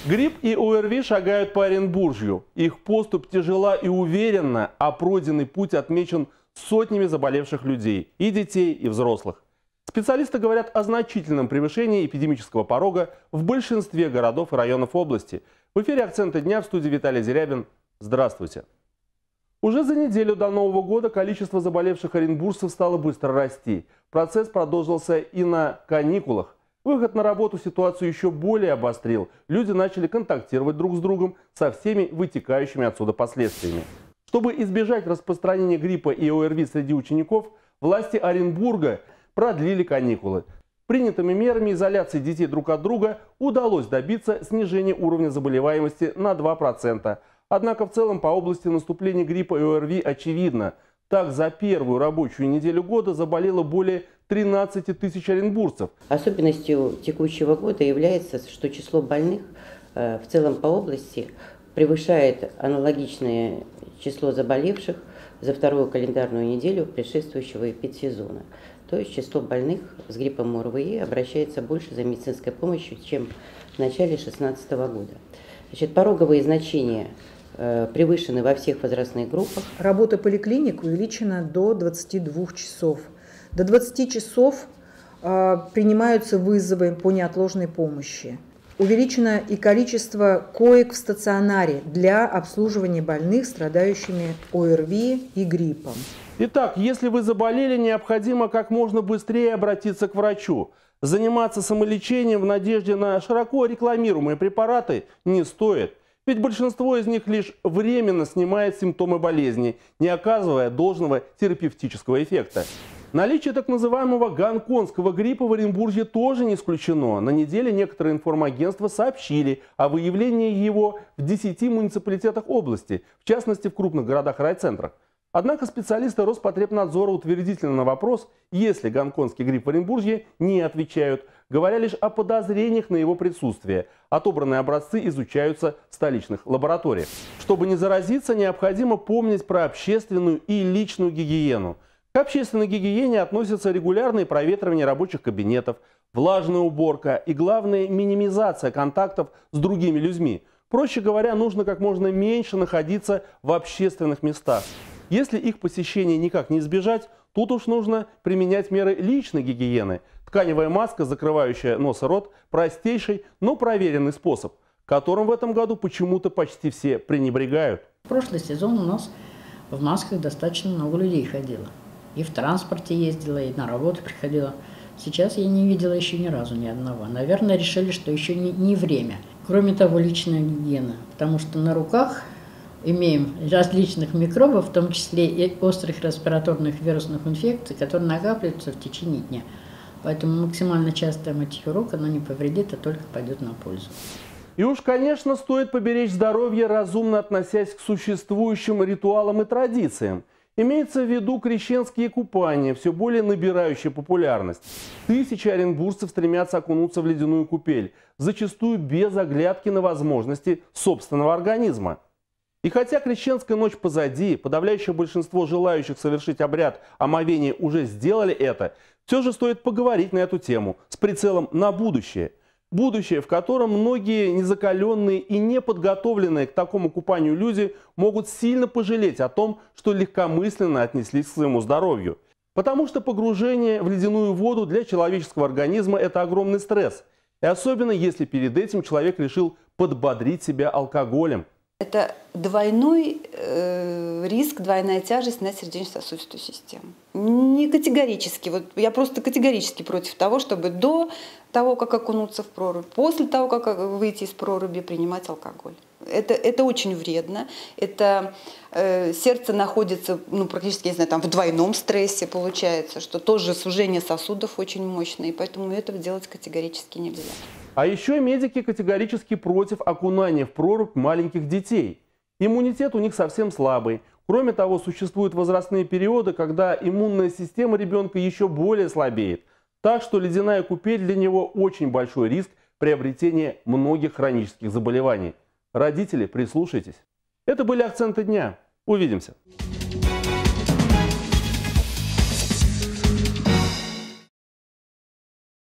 Грипп и ОРВИ шагают по Оренбуржью. Их поступь тяжела и уверенна, а пройденный путь отмечен сотнями заболевших людей, и детей, и взрослых. Специалисты говорят о значительном превышении эпидемического порога в большинстве городов и районов области. В эфире «Акценты дня», в студии Виталий Зерябин. Здравствуйте. Уже за неделю до Нового года количество заболевших оренбуржцев стало быстро расти. Процесс продолжился и на каникулах. Выход на работу ситуацию еще более обострил. Люди начали контактировать друг с другом со всеми вытекающими отсюда последствиями. Чтобы избежать распространения гриппа и ОРВИ среди учеников, власти Оренбурга продлили каникулы. Принятыми мерами изоляции детей друг от друга удалось добиться снижения уровня заболеваемости на 2%. Однако в целом по области наступления гриппа и ОРВИ очевидно. Так, за первую рабочую неделю года заболело более 13 тысяч оренбуржцев. Особенностью текущего года является, что число больных в целом по области превышает аналогичное число заболевших за вторую календарную неделю предшествующего эпидсезона. То есть число больных с гриппом ОРВИ обращается больше за медицинской помощью, чем в начале 2016 года. Значит, пороговые значения превышены во всех возрастных группах. Работа поликлиник увеличена до 22 часов. До 20 часов принимаются вызовы по неотложной помощи. Увеличено и количество коек в стационаре для обслуживания больных, страдающими ОРВИ и гриппом. Итак, если вы заболели, необходимо как можно быстрее обратиться к врачу. Заниматься самолечением в надежде на широко рекламируемые препараты не стоит. Ведь большинство из них лишь временно снимает симптомы болезни, не оказывая должного терапевтического эффекта. Наличие так называемого гонконгского гриппа в Оренбурге тоже не исключено. На неделе некоторые информагентства сообщили о выявлении его в 10 муниципалитетах области, в частности в крупных городах и райцентрах. Однако специалисты Роспотребнадзора утвердительно на вопрос, есть ли гонконгский грипп в Оренбурге, не отвечают, говоря лишь о подозрениях на его присутствие. Отобранные образцы изучаются в столичных лабораториях. Чтобы не заразиться, необходимо помнить про общественную и личную гигиену. К общественной гигиене относятся регулярное проветривание рабочих кабинетов, влажная уборка и, главное, минимизация контактов с другими людьми. Проще говоря, нужно как можно меньше находиться в общественных местах. Если их посещения никак не избежать, тут уж нужно применять меры личной гигиены. Тканевая маска, закрывающая нос и рот – простейший, но проверенный способ, которым в этом году почему-то почти все пренебрегают. В прошлый сезон у нас в масках достаточно много людей ходило. И в транспорте ездила, и на работу приходила. Сейчас я не видела еще ни разу ни одного. Наверное, решили, что еще не время. Кроме того, личная гигиена, потому что на руках имеем различных микробов, в том числе и острых респираторных вирусных инфекций, которые накапливаются в течение дня. Поэтому максимально частое мытье рук, оно не повредит, а только пойдет на пользу. И уж, конечно, стоит поберечь здоровье, разумно относясь к существующим ритуалам и традициям. Имеется в виду крещенские купания, все более набирающие популярность. Тысячи оренбуржцев стремятся окунуться в ледяную купель, зачастую без оглядки на возможности собственного организма. И хотя крещенская ночь позади, подавляющее большинство желающих совершить обряд омовения уже сделали это, все же стоит поговорить на эту тему с прицелом на будущее. Будущее, в котором многие незакаленные и неподготовленные к такому купанию люди могут сильно пожалеть о том, что легкомысленно отнеслись к своему здоровью. Потому что погружение в ледяную воду для человеческого организма – это огромный стресс. И особенно, если перед этим человек решил подбодрить себя алкоголем. Это двойной риск, двойная тяжесть на сердечно-сосудистую систему. Не категорически. Вот я просто категорически против того, чтобы до того, как окунуться в прорубь, после того, как выйти из проруби, принимать алкоголь. Это очень вредно. Это сердце находится практически, я не знаю, там в двойном стрессе получается, что тоже сужение сосудов очень мощное, и поэтому этого делать категорически нельзя. А еще медики категорически против окунания в прорубь маленьких детей. Иммунитет у них совсем слабый. Кроме того, существуют возрастные периоды, когда иммунная система ребенка еще более слабеет. Так что ледяная купель для него очень большой риск приобретения многих хронических заболеваний. Родители, прислушайтесь. Это были акценты дня. Увидимся.